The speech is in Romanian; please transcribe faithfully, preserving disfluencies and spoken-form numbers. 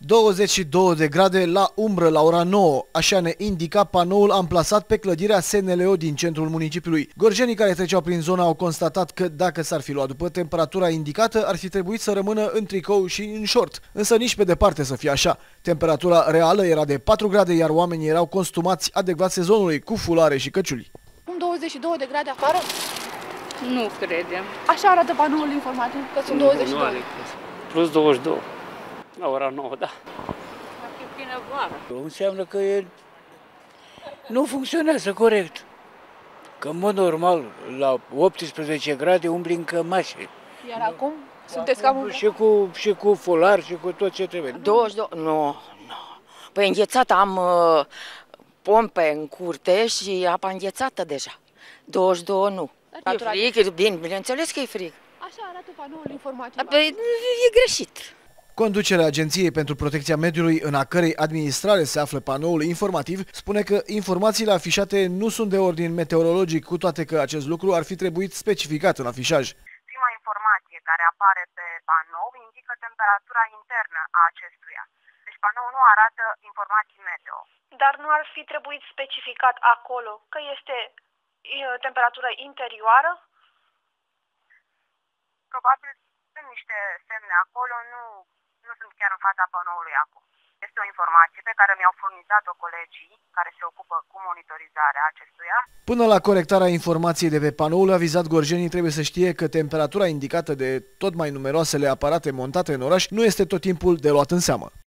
douăzeci și două de grade la umbră la ora nouă, așa ne indica panoul amplasat pe clădirea S N L O din centrul municipiului. Gorjenii care treceau prin zona au constatat că dacă s-ar fi luat după temperatura indicată, ar fi trebuit să rămână în tricou și în short, însă nici pe departe să fie așa. Temperatura reală era de patru grade, iar oamenii erau costumați adecvat sezonului, cu fulare și căciuli. Cum douăzeci și două de grade afară? Nu credem. Așa arată panoul informativ, că sunt douăzeci și doi. Plus douăzeci și doi. La ora nouă, da. Ar fi plină vară. Înseamnă că e... nu funcționează corect. Că în mod normal, la optsprezece grade umbli în cămașe. Iar acum sunteți cam... Și cu, și cu folar și cu tot ce trebuie. douăzeci și doi, nu, nu. Păi înghețată, am uh, pompe în curte și apa înghețată deja. douăzeci și doi nu. E frig, e bine, bineînțeles că e frig. Așa arată panoul informativ. Păi e greșit. Conducerea Agenției pentru Protecția Mediului, în a cărei administrare se află panoul informativ, spune că informațiile afișate nu sunt de ordin meteorologic, cu toate că acest lucru ar fi trebuit specificat în afișaj. Prima informație care apare pe panou indică temperatura internă a acestuia. Deci panoul nu arată informații meteo. Dar nu ar fi trebuit specificat acolo că este temperatură interioară? Probabil sunt niște semne acolo, nu, nu sunt chiar în fața panoului acum. Este o informație pe care mi-au furnizat-o colegii care se ocupă cu monitorizarea acestuia. Până la corectarea informației de pe panoul avizat, gorjenii trebuie să știe că temperatura indicată de tot mai numeroasele aparate montate în oraș nu este tot timpul de luat în seamă.